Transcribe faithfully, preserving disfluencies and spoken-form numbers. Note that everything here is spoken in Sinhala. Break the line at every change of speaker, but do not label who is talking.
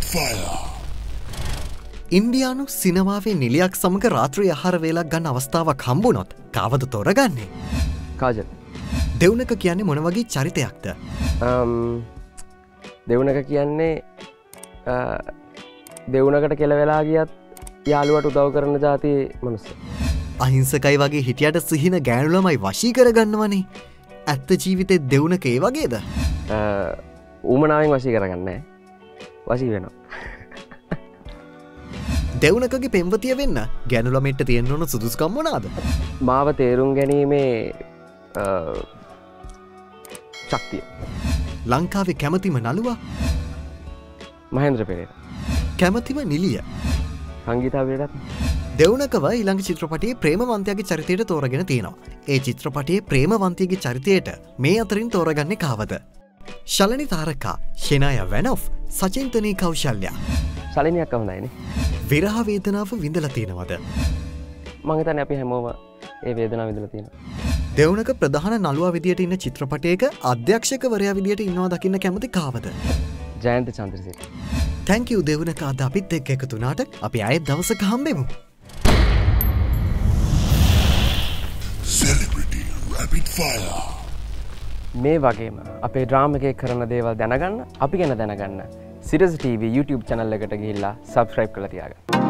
fire.
ඉන්දියානු සිනමාවේ නිලියක් සමග රාත්‍රී ආහාර වේලක් ගන්න අවස්ථාවක් හම්බුනොත් කාවද තෝරගන්නේ?
කාජල්.
දෙව්නක කියන්නේ මොන වගේ චරිතයක්ද?
දෙව්නක කියන්නේ දෙව්නකට කෙලවෙලා ගියත් යාළුවට උදව් කරන જાතියේ මිනිස්සු.
අහිංසකයි වගේ හිටියට සිහින ගෑනු ළමයි වශී කරගන්නවනේ. ඇත්ත ජීවිතේ දෙව්නක ඒ වගේද?
ඌමනාවෙන් වශී කරගන්නේ නැහැ. වශී වෙනවා.
දෙව්නකගේ පෙම්වතිය වෙන්න ගෑනු ළමයින්ට තියෙන්න ඕන සුදුසුකම් මොනවාද?
මාව තේරුම් ගැනීමේ ශක්තිය.
ලංකාවේ කැමතිම නළුවා
මහේන්ද්‍ර පෙරේරා.
කැමතිම නිලිය
සංගීතා විරත්.
දෙව්නකව ඊළඟ චිත්‍රපටයේ ප්‍රේමවන්තයාගේ චරිතයට තෝරගෙන තියෙනවා. ඒ චිත්‍රපටයේ ප්‍රේමවන්තියගේ චරිතයට මේ අතරින් තෝරගන්නේ කාවද? ශලනි තාරකා, ෂෙනාය වැනොෆ්, සචින්තනී කෞශල්‍යා.
ශලනියක් හොඳයිනේ.
විරහ වේදනාව විඳලා තියෙනවද?
මං හිතන්නේ අපි හැමෝම ඒ වේදනාව විඳලා තියෙනවා.
දෙව්නක ප්‍රධාන නළුවා විදියට ඉන්න චිත්‍රපටයක අධ්‍යක්ෂකවරයා විදියට ඉන්නවා දකින්න කැමති කාවද?
ජයන්ත චන්ද්‍රසේකර.
Thank you දෙව්නක අද අපිත් එක්ක එකතු වුණාට අපි ආයෙත් දවසක හම්බෙමු.
Celebrity Rapid Fire.
මේ වගේම අපේ ඩ්‍රාමා එකේ කරන දේවල් දැනගන්න අපි ගැන දැනගන්න සිරස ටීවී YouTube channel එකට ගිහිල්ලා subscribe කරලා තියාගන්න.